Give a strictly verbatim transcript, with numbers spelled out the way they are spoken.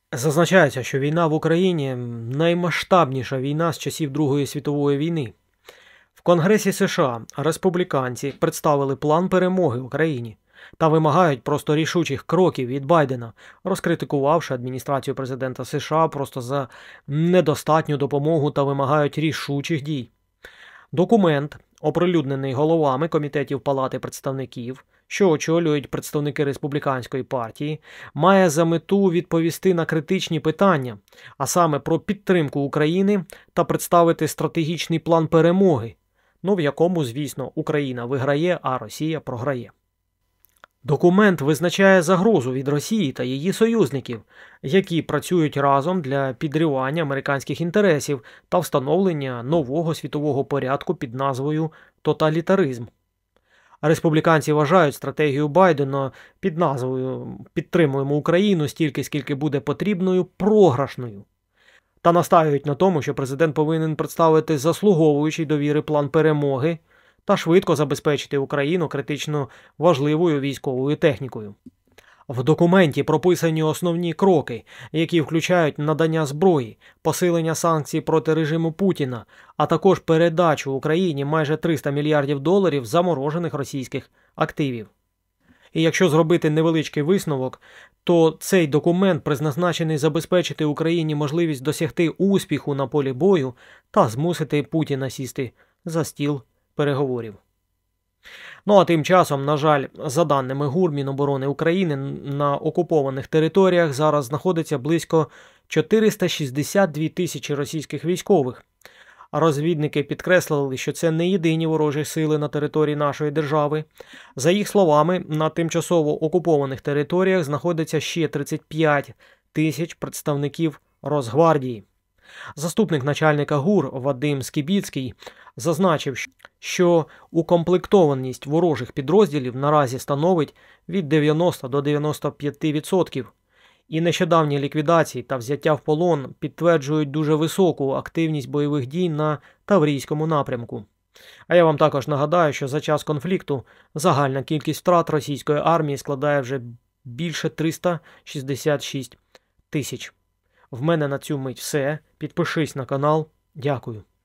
Зазначається, що війна в Україні – наймасштабніша війна з часів Другої світової війни. В Конгресі США республіканці представили план перемоги Україні та вимагають просто рішучих кроків від Байдена, розкритикувавши адміністрацію президента США просто за недостатню допомогу та вимагають рішучих дій. Документ, оприлюднений головами комітетів Палати представників, що очолюють представники республіканської партії, має за мету відповісти на критичні питання, а саме про підтримку України та представити стратегічний план перемоги, ну в якому, звісно, Україна виграє, а Росія програє. Документ визначає загрозу від Росії та її союзників, які працюють разом для підривання американських інтересів та встановлення нового світового порядку під назвою «тоталітаризм». Республіканці вважають стратегію Байдена під назвою «Підтримуємо Україну стільки, скільки буде потрібною» програшною. Та настаюють на тому, що президент повинен представити заслуговуючий довіри план перемоги та швидко забезпечити Україну критично важливою військовою технікою. В документі прописані основні кроки, які включають надання зброї, посилення санкцій проти режиму Путіна, а також передачу Україні майже триста мільярдів доларів заморожених російських активів. І якщо зробити невеличкий висновок, то цей документ призначений забезпечити Україні можливість досягти успіху на полі бою та змусити Путіна сісти за стіл переговорів. Ну а тим часом, на жаль, за даними ГУР Міноборони України, на окупованих територіях зараз знаходиться близько чотириста шістдесят дві тисячі російських військових. Розвідники підкреслили, що це не єдині ворожі сили на території нашої держави. За їх словами, на тимчасово окупованих територіях знаходиться ще тридцять п'ять тисяч представників Росгвардії. Заступник начальника ГУР Вадим Скібіцький зазначив, що укомплектованість ворожих підрозділів наразі становить від дев'яноста до дев'яноста п'яти відсотків. І нещодавні ліквідації та взяття в полон підтверджують дуже високу активність бойових дій на Таврійському напрямку. А я вам також нагадаю, що за час конфлікту загальна кількість втрат російської армії складає вже більше триста шістдесят шість тисяч. В мене на цю мить все. Підпишись на канал. Дякую.